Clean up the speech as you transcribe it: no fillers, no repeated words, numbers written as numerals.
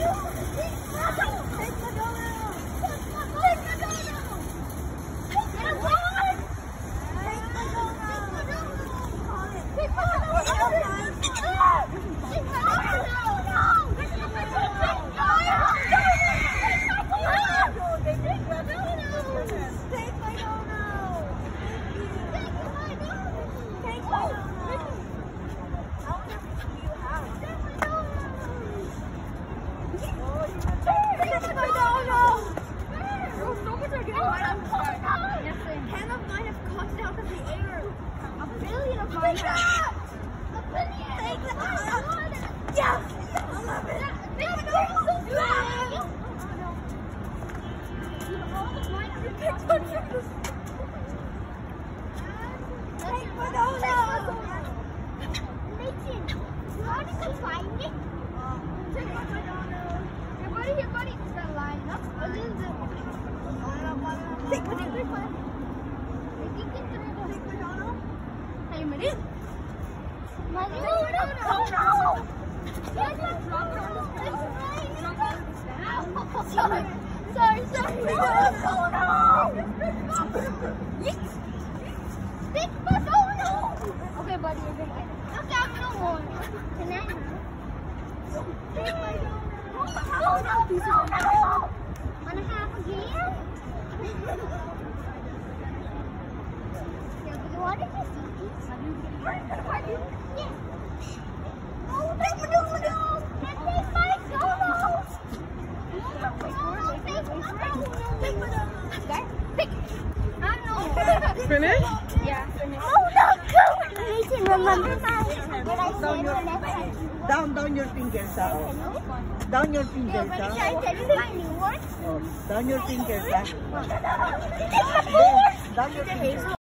Okay, buddy, you're gonna get it. Okay, I'm no more. Can I have? Wanna have a game? What did you see? Yeah. Oh, take my dono! Take my dono! Take my dono! Okay, pick it. I know. Finish? Yeah, finish. Oh, no, go! Remember Down your fingers, down your fingers, Down down your fingers, your fingers. down your fingers.